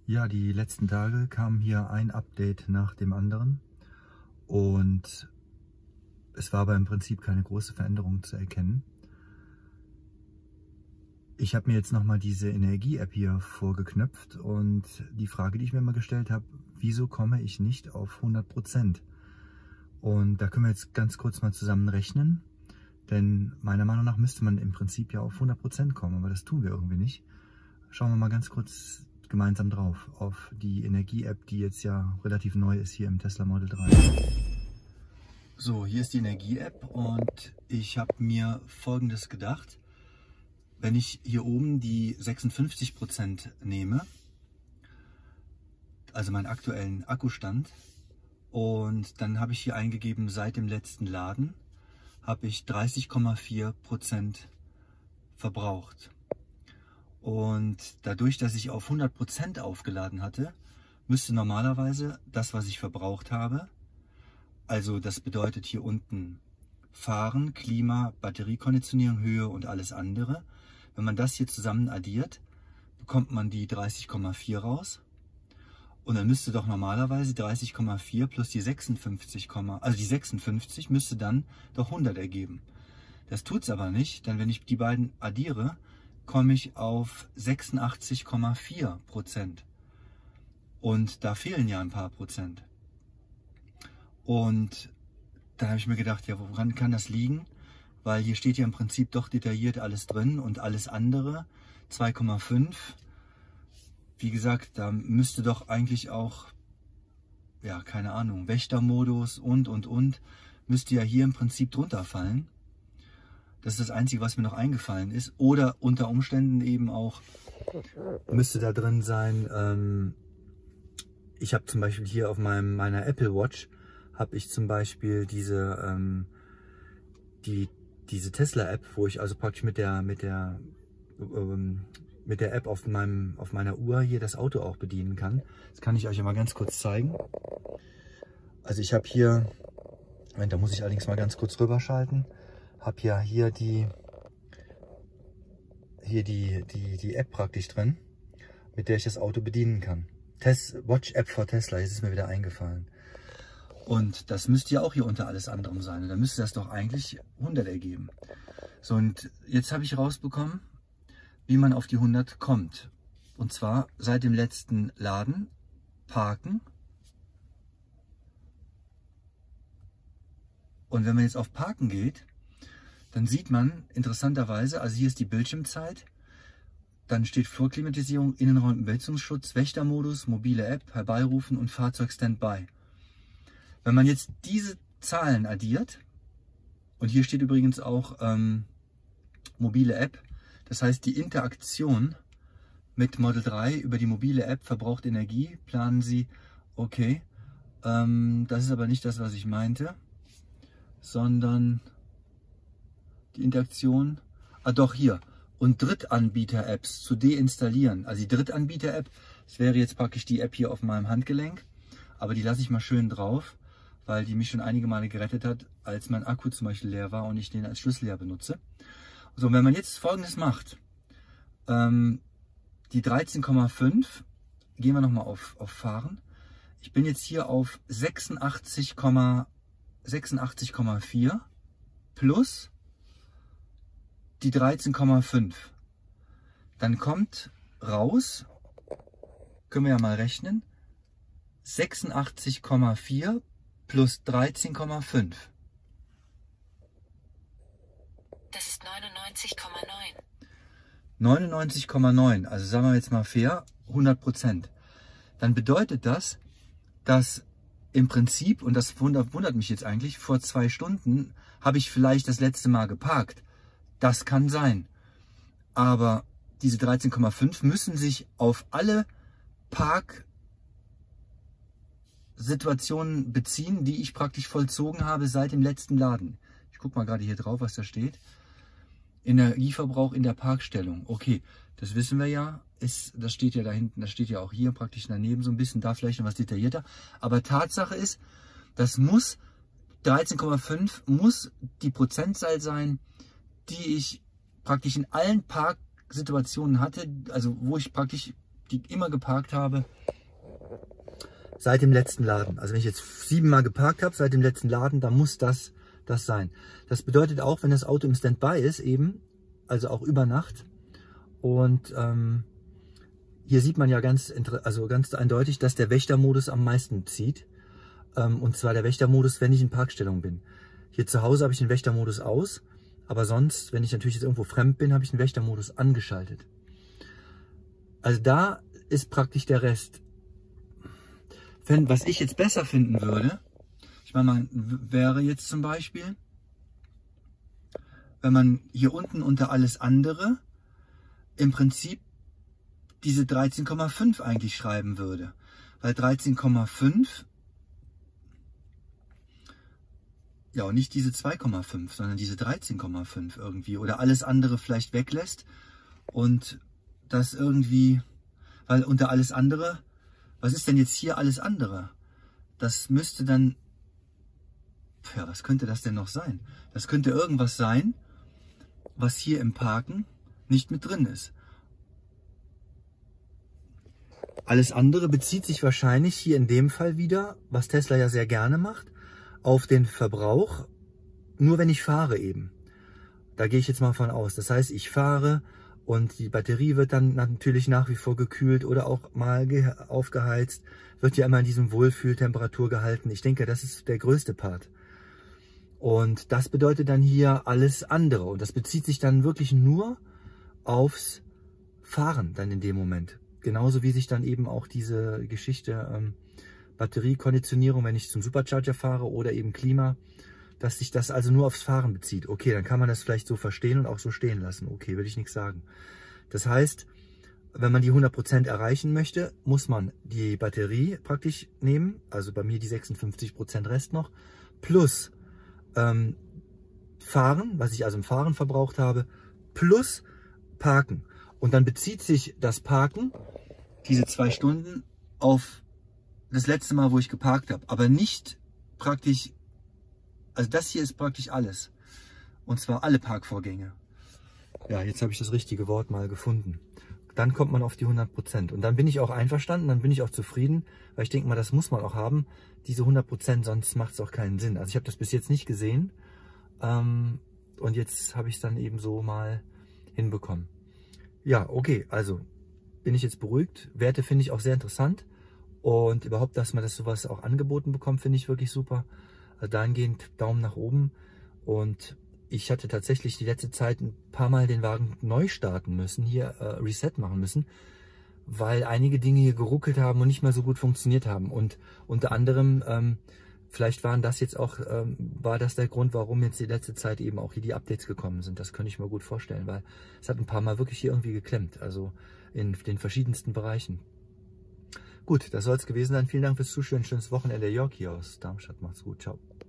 Ja, die letzten Tage kam hier ein Update nach dem anderen und es war aber im Prinzip keine große Veränderung zu erkennen. Ich habe mir jetzt nochmal diese Energie-App hier vorgeknöpft und die Frage, die ich mir mal gestellt habe, wieso komme ich nicht auf 100%? Und da können wir jetzt ganz kurz mal zusammen rechnen, denn meiner Meinung nach müsste man im Prinzip ja auf 100% kommen, aber das tun wir irgendwie nicht. Schauen wir mal ganz kurz gemeinsam drauf auf die Energie-App, die jetzt ja relativ neu ist hier im Tesla Model 3. So, hier ist die Energie-App und ich habe mir Folgendes gedacht. Wenn ich hier oben die 56% nehme, also meinen aktuellen Akkustand, und dann habe ich hier eingegeben, seit dem letzten Laden habe ich 30,4% verbraucht. Und dadurch, dass ich auf 100% aufgeladen hatte, müsste normalerweise das, was ich verbraucht habe, also das bedeutet hier unten Fahren, Klima, Batteriekonditionierung, Höhe und alles andere, wenn man das hier zusammen addiert, bekommt man die 30,4 raus. Und dann müsste doch normalerweise 30,4 plus die 56, also die 56 müsste dann doch 100 ergeben. Das tut es aber nicht, denn wenn ich die beiden addiere, komme ich auf 86,4%. Und da fehlen ja ein paar Prozent. Und da habe ich mir gedacht, ja, woran kann das liegen? Weil hier steht ja im Prinzip doch detailliert alles drin und alles andere, 2,5. Wie gesagt, da müsste doch eigentlich auch, ja, keine Ahnung, Wächtermodus und, müsste ja hier im Prinzip drunter fallen. Das ist das Einzige, was mir noch eingefallen ist. Oder unter Umständen eben auch, müsste da drin sein, ich habe zum Beispiel hier auf meiner Apple Watch, habe ich zum Beispiel diese Tesla-App, wo ich also praktisch mit der App auf meiner Uhr hier das Auto auch bedienen kann. Das kann ich euch ja mal ganz kurz zeigen. Also ich habe hier, Moment, da muss ich allerdings mal ganz kurz rüberschalten, habe ja hier die App praktisch drin, mit der ich das Auto bedienen kann. Watch App for Tesla, jetzt ist mir wieder eingefallen. Und das müsste ja auch hier unter alles anderem sein. Und dann müsste das doch eigentlich 100 ergeben. So, und jetzt habe ich rausbekommen, wie man auf die 100 kommt. Und zwar seit dem letzten Laden, parken. Und wenn man jetzt auf Parken geht, dann sieht man interessanterweise, also hier ist die Bildschirmzeit, dann steht Flurklimatisierung, Innenraum und Belzungsschutz, Wächtermodus, mobile App, Herbeirufen und Fahrzeug Standby. Wenn man jetzt diese Zahlen addiert, und hier steht übrigens auch mobile App, das heißt die Interaktion mit Model 3 über die mobile App verbraucht Energie, planen Sie, okay, das ist aber nicht das, was ich meinte, sondern die Interaktion, doch hier, und Drittanbieter-Apps zu deinstallieren. Also die Drittanbieter-App, das wäre jetzt praktisch die App hier auf meinem Handgelenk, aber die lasse ich mal schön drauf, weil die mich schon einige Male gerettet hat, als mein Akku zum Beispiel leer war und ich den als Schlüssel ja benutze. So, und wenn man jetzt Folgendes macht, die 13,5, gehen wir nochmal auf Fahren. Ich bin jetzt hier auf 86,4 plus die 13,5. Dann kommt raus, können wir ja mal rechnen, 86,4 plus 13,5. Das ist 99,9. 99,9, also sagen wir jetzt mal fair, 100%. Dann bedeutet das, dass im Prinzip, und das wundert mich jetzt eigentlich, vor 2 Stunden habe ich vielleicht das letzte Mal geparkt. Das kann sein. Aber diese 13,5 müssen sich auf alle Parksituationen beziehen, die ich praktisch vollzogen habe seit dem letzten Laden. Ich gucke mal gerade hier drauf, was da steht. Energieverbrauch in der Parkstellung. Okay, das wissen wir ja. Das steht ja da hinten, das steht ja auch hier praktisch daneben so ein bisschen, da vielleicht noch was detaillierter. Aber Tatsache ist, das muss 13,5 muss die Prozentzahl sein, die ich praktisch in allen Parksituationen hatte, also wo ich praktisch die immer geparkt habe, seit dem letzten Laden. Also wenn ich jetzt 7 Mal geparkt habe seit dem letzten Laden, dann muss das sein. Das bedeutet auch, wenn das Auto im Standby ist eben, also auch über Nacht. Und hier sieht man ja ganz eindeutig, dass der Wächtermodus am meisten zieht. Und zwar der Wächtermodus, wenn ich in Parkstellung bin. Hier zu Hause habe ich den Wächtermodus aus, aber sonst, wenn ich natürlich jetzt irgendwo fremd bin, habe ich den Wächtermodus angeschaltet. Also da ist praktisch der Rest. Was ich jetzt besser finden würde, ich meine, wäre jetzt zum Beispiel, wenn man hier unten unter alles andere im Prinzip diese 13,5 eigentlich schreiben würde. Weil 13,5, ja, und nicht diese 2,5, sondern diese 13,5 irgendwie. Oder alles andere vielleicht weglässt und das irgendwie, weil unter alles andere, was ist denn jetzt hier alles andere? Das müsste dann, ja, was könnte das denn noch sein? Das könnte irgendwas sein, was hier im Parken nicht mit drin ist. Alles andere bezieht sich wahrscheinlich hier in dem Fall wieder, was Tesla ja sehr gerne macht, auf den Verbrauch, nur wenn ich fahre eben. Da gehe ich jetzt mal von aus. Das heißt, ich fahre und die Batterie wird dann natürlich nach wie vor gekühlt oder auch mal aufgeheizt, wird ja immer in diesem Wohlfühltemperatur gehalten. Ich denke, das ist der größte Part. Und das bedeutet dann hier alles andere. Und das bezieht sich dann wirklich nur aufs Fahren dann in dem Moment. Genauso wie sich dann eben auch diese Geschichte Batteriekonditionierung, wenn ich zum Supercharger fahre oder eben Klima, dass sich das also nur aufs Fahren bezieht. Okay, dann kann man das vielleicht so verstehen und auch so stehen lassen. Okay, will ich nichts sagen. Das heißt, wenn man die 100% erreichen möchte, muss man die Batterie praktisch nehmen, also bei mir die 56% Rest noch, plus Fahren, was ich also im Fahren verbraucht habe, plus Parken. Und dann bezieht sich das Parken, diese 2 Stunden, auf das letzte Mal, wo ich geparkt habe. Aber nicht praktisch, also das hier ist praktisch alles. Und zwar alle Parkvorgänge. Ja, jetzt habe ich das richtige Wort mal gefunden. Dann kommt man auf die 100%. Und dann bin ich auch einverstanden, dann bin ich auch zufrieden, weil ich denke mal, das muss man auch haben, diese 100%, sonst macht es auch keinen Sinn. Also ich habe das bis jetzt nicht gesehen und jetzt habe ich es dann eben so mal hinbekommen. Ja, okay, also bin ich jetzt beruhigt. Werte finde ich auch sehr interessant und überhaupt, dass man das sowas auch angeboten bekommt, finde ich wirklich super. Also dahingehend Daumen nach oben. Und ich hatte tatsächlich die letzte Zeit ein paar Mal den Wagen neu starten müssen, hier Reset machen müssen, weil einige Dinge hier geruckelt haben und nicht mehr so gut funktioniert haben. Und unter anderem, vielleicht war das der Grund, warum jetzt die letzte Zeit eben auch hier die Updates gekommen sind. Das könnte ich mir gut vorstellen, weil es hat ein paar Mal wirklich hier irgendwie geklemmt, also in den verschiedensten Bereichen. Gut, das soll es gewesen sein. Vielen Dank fürs Zuschauen. Schönes Wochenende. Jörg hier aus Darmstadt. Macht's gut. Ciao.